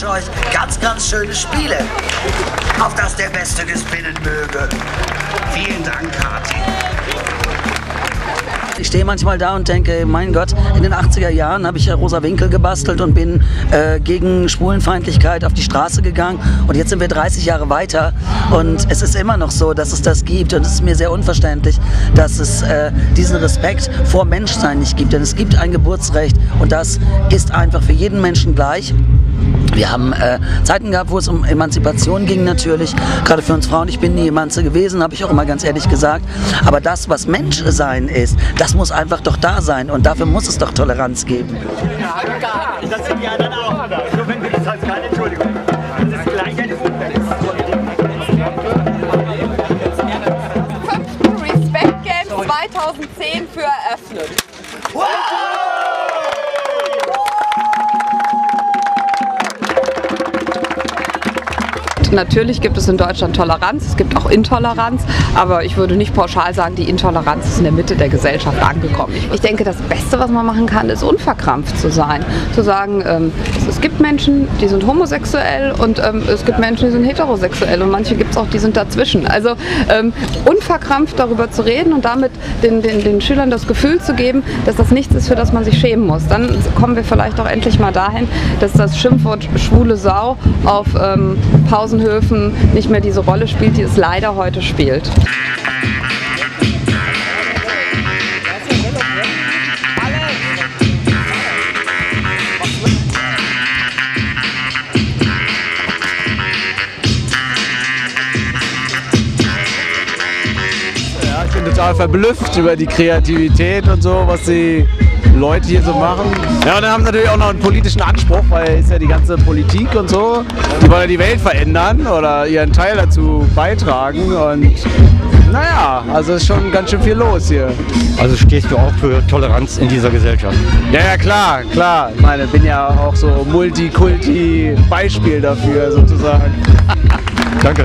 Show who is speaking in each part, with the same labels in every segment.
Speaker 1: wünsche euch ganz, ganz schöne Spiele. Auf dass der Beste gewinnen möge. Vielen Dank, Kathi.
Speaker 2: Ich stehe manchmal da und denke, mein Gott, in den 80er Jahren habe ich ja Rosa Winkel gebastelt und bin gegen Schwulenfeindlichkeit auf die Straße gegangen. Und jetzt sind wir 30 Jahre weiter und es ist immer noch so, dass es das gibt. Und es ist mir sehr unverständlich, dass es diesen Respekt vor Menschsein nicht gibt. Denn es gibt ein Geburtsrecht und das ist einfach für jeden Menschen gleich. Wir haben Zeiten gehabt, wo es um Emanzipation ging natürlich, gerade für uns Frauen. Ich bin nie Emanze gewesen, habe ich auch immer ganz ehrlich gesagt. Aber das, was Menschsein ist, das muss einfach doch da sein und dafür muss es doch Toleranz geben.
Speaker 3: Das sind die anderen auch. Nur wenn du das heißt, keine Entschuldigung. Das ist gleich eine
Speaker 4: Respect Games 2010 für eröffnet. Natürlich gibt es in Deutschland Toleranz, es gibt auch Intoleranz, aber ich würde nicht pauschal sagen, die Intoleranz ist in der Mitte der Gesellschaft angekommen. Ich denke, das Beste, was man machen kann, ist unverkrampft zu sein. Zu sagen, es gibt Menschen, die sind homosexuell und es gibt Menschen, die sind heterosexuell und manche gibt es auch, die sind dazwischen. Also unverkrampft darüber zu reden und damit den Schülern das Gefühl zu geben, dass das nichts ist, für das man sich schämen muss. Dann kommen wir vielleicht auch endlich mal dahin, dass das Schimpfwort schwule Sau auf Pausenhöfen nicht mehr diese Rolle spielt, die es leider heute spielt.
Speaker 5: Ja, ich bin total verblüfft über die Kreativität und so, was die Leute hier so machen. Ja, und dann haben sie natürlich auch noch einen politischen Anspruch, weil ist ja die ganze Politik und so, die wollen ja die Welt verändern oder ihren Teil dazu beitragen und naja, also ist schon ganz schön viel los hier.
Speaker 6: Also stehst du auch für Toleranz in dieser Gesellschaft?
Speaker 5: Ja, ja, klar, klar. Ich meine, bin ja auch so Multikulti-Beispiel dafür sozusagen.
Speaker 6: Danke.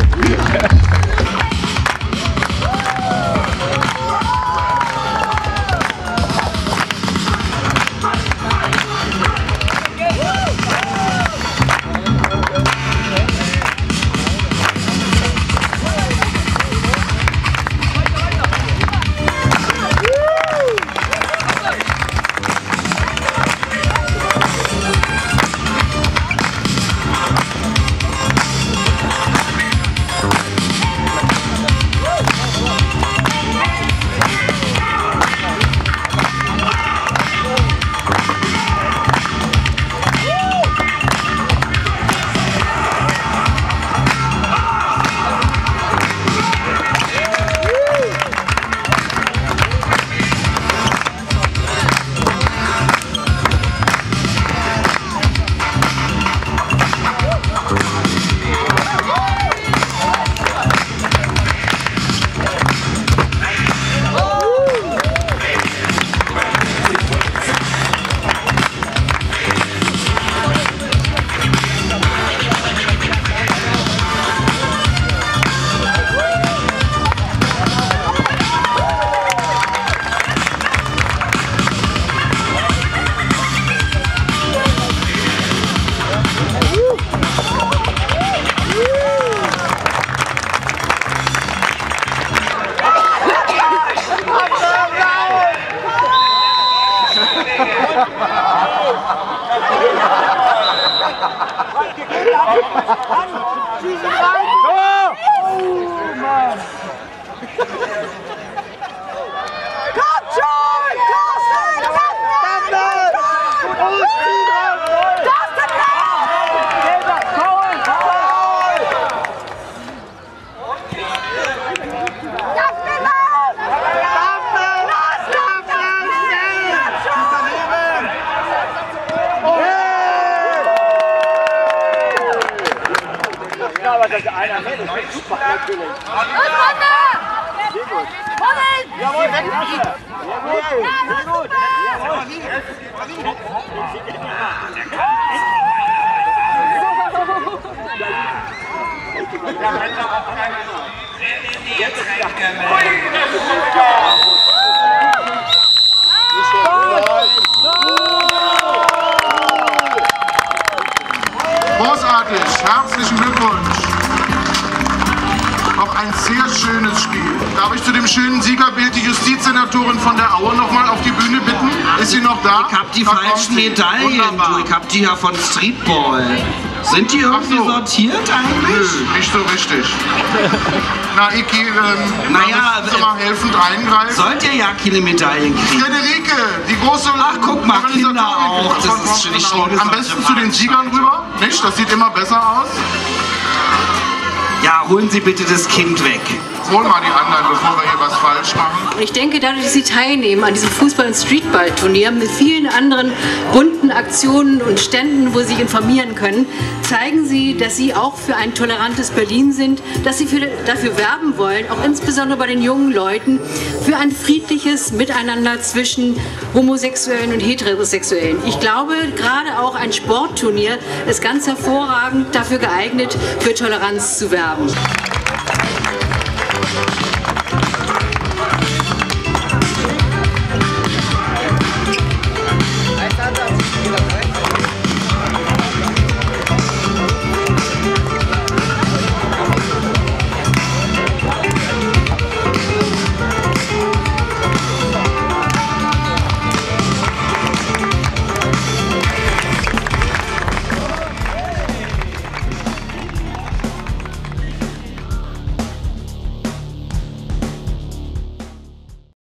Speaker 3: Aber das einer mehr, das ist super, natürlich. Sehr gut. Jawohl, weg mit dir. Jawohl, sehr gut.
Speaker 7: Großartig. Spiel. Darf ich zu dem schönen Siegerbild die Justizsenatorin von der Aue noch mal auf die Bühne bitten? Ist sie noch da?
Speaker 1: Ich hab die falschen Medaillen, du. Ich hab die ja von Streetball. Sind die irgendwie sortiert eigentlich?
Speaker 7: Nö, nicht so richtig. Na, Iki,
Speaker 1: naja,
Speaker 7: mal helfend eingreifen.
Speaker 1: Sollt ihr ja keine Medaillen kriegen.
Speaker 7: Frederike, die große...
Speaker 1: Ach, guck mal, Kinder auch. Das ist schon nicht schlimm.
Speaker 7: Am besten zu den Siegern rüber. Nicht? Das sieht immer besser aus.
Speaker 1: Ja, holen Sie bitte das Kind weg.
Speaker 7: Hol mal die anderen, bevor wir hier was falsch machen.
Speaker 8: Ich denke, dadurch, dass Sie teilnehmen an diesem Fußball- und Streetball-Turnier mit vielen anderen bunten Aktionen und Ständen, wo Sie sich informieren können, zeigen Sie, dass Sie auch für ein tolerantes Berlin sind, dass Sie dafür werben wollen, auch insbesondere bei den jungen Leuten, für ein friedliches Miteinander zwischen Homosexuellen und Heterosexuellen. Ich glaube, gerade auch ein Sportturnier ist ganz hervorragend dafür geeignet, für Toleranz zu werben.